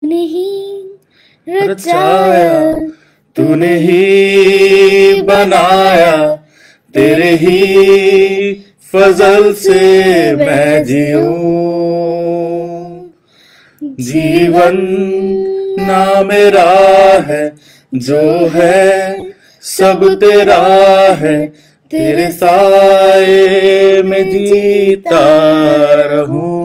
नहीं रचाया, तूने ही बनाया, तेरे ही फजल से मैं जीऊं। जीवन ना मेरा है, जो है सब तेरा है, तेरे साए में जीता रहूं।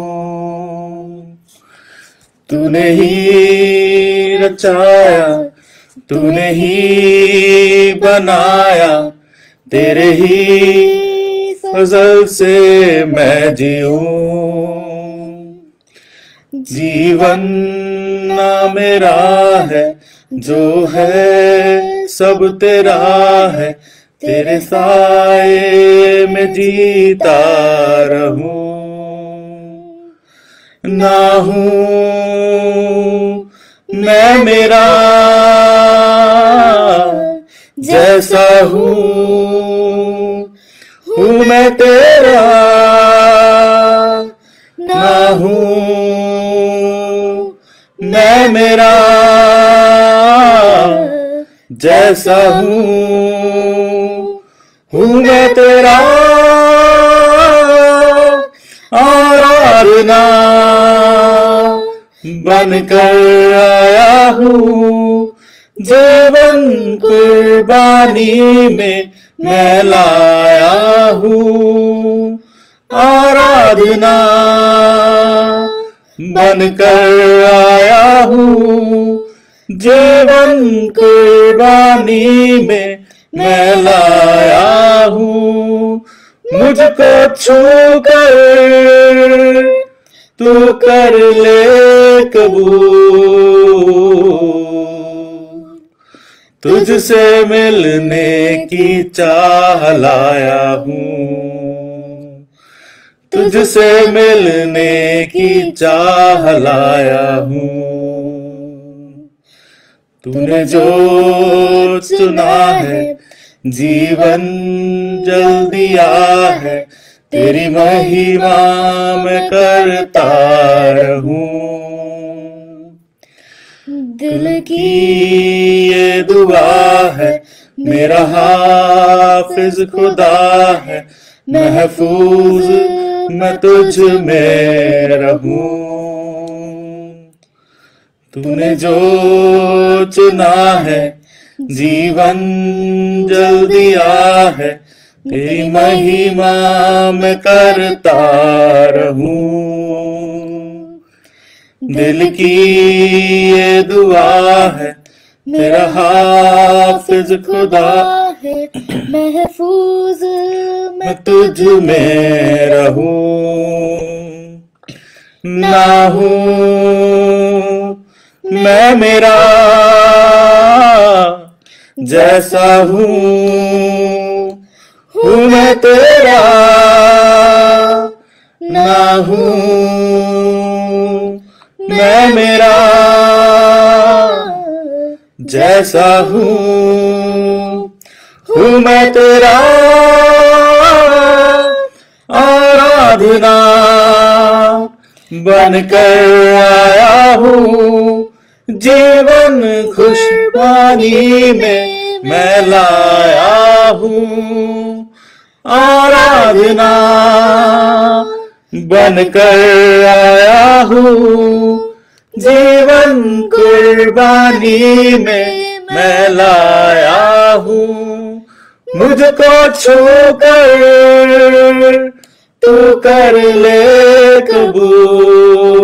तूने ही रचाया, तूने ही बनाया, तेरे ही फजल से मैं जीऊं। जीवन ना मेरा है, जो है सब तेरा है, तेरे साए में जीता रहूं। ना हूं मैं मेरा जैसा हूं मैं तेरा। ना हूं मैं मेरा जैसा हूं मैं तेरा। आराधना बनकर आया हूँ, जीवन कुर्बानी में मैं लाया हूँ। आराधना बनकर आया हूँ, जीवन कुर्बानी में मैं लाया हूँ। मुझको छू कर तू कर ले कबूल, तुझसे मिलने की चाह लाया हूँ, तुझसे मिलने की चाह लाया हूँ। तूने जो चुना है जीवन जल दिया है, तेरी महिमा मैं करता रहूं। दिल की ये दुआ है, मेरा हाफिज खुदा है, महफूज मैं तुझ में रहूं। तूने जो चुना है जीवन जल दिया है, तेरी महिमा मैं करता रहूं। दिल की ये दुआ है, मेरा हाफिज खुदा है, महफूज मैं तुझ में रहूं। ना हूं मैं मेरा जैसा हूं मैं तेरा। ना हूं मैं मेरा जैसा हूं मैं तेरा। आराधना बनकर आया हूँ, जीवन खुशबानी में मैं लाया हूँ। आराधना बनकर आया हूँ, जीवन कुर्बानी में मैं लाया हूँ। मुझको छू कर तू कर ले कबूल,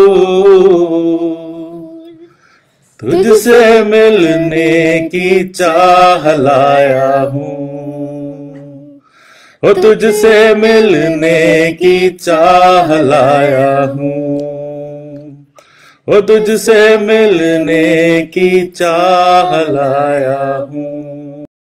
तुझसे मिलने की चाह लाया हूँ, ओ तुझसे मिलने की चाह लाया हूँ, ओ तुझसे मिलने की चाह लाया हूँ।